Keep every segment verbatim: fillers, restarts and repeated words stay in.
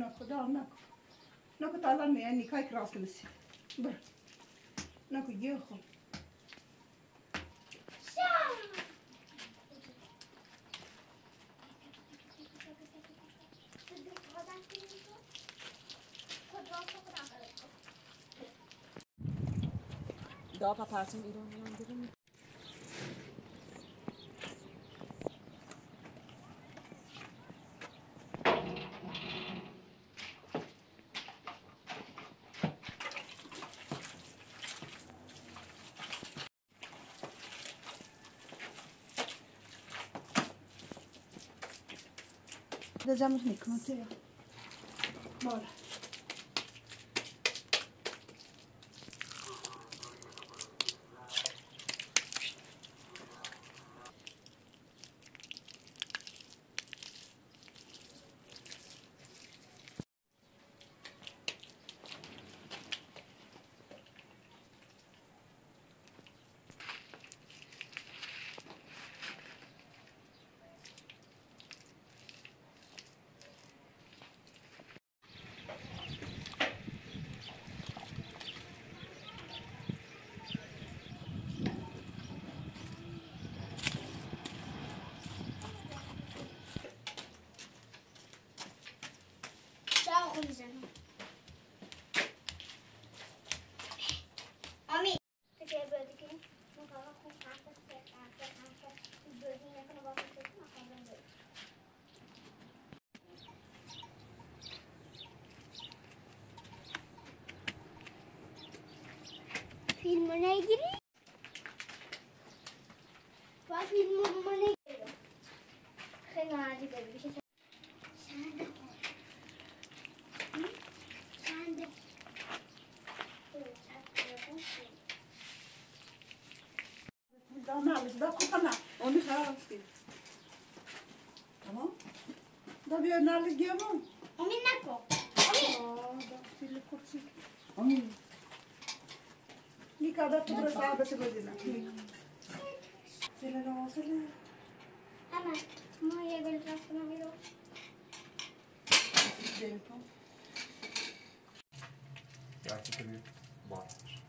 نکن دال نکن نکن تا الان میان نیکای کراس کنسی برو نکن یه خو دا پرسیم ایران میان بیرون ده جمعش میکنم تیه بالا فیلم رو نگیری؟ با فیلم رو نگیری خیلی ناراضی ببینی چنده چنده دا نه دا کوپا نه اونی خراب شد تمام دا بیا نالی گیمون امی نکن امی دا فیل کرسی امی نیکا دا تو برس آب بسه بزینا سیله نو سیله همه ما یه گل رفت کنم بیرو جلپون یکی کنید باش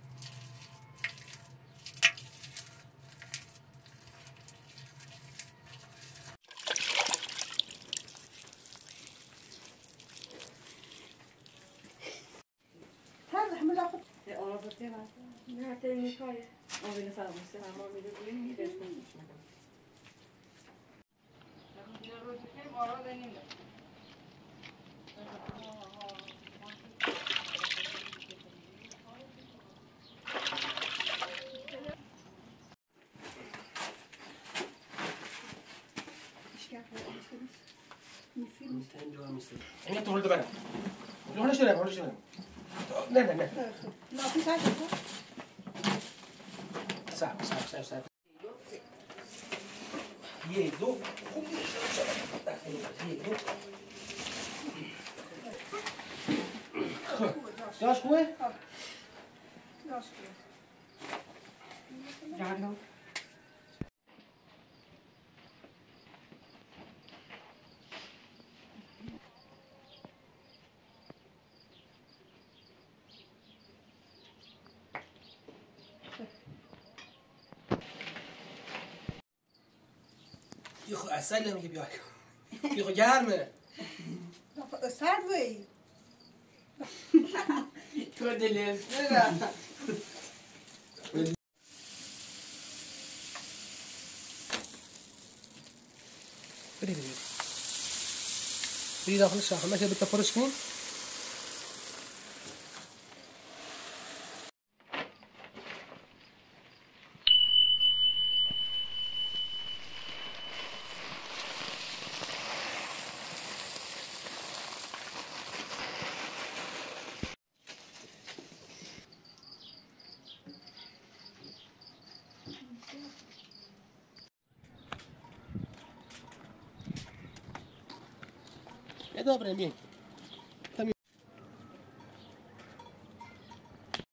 هذا حمل أخذ آرا بطه نه تا نیکایه آبی نفر مسته همه میده بویم میده این تو رو برم لونش دارم لونش دارم نه نه نه لا في حاجة صعب صعب صعب صعب یه دو خوب یه دو جاش خوبه؟ جاش خوبه جانو یخو اصلی هم میگه بیای یخو گرمه سرد وی تو دلیز نه بری بری بری داخل الشاحن ماشي بدك فرش كين يا دوبرين بين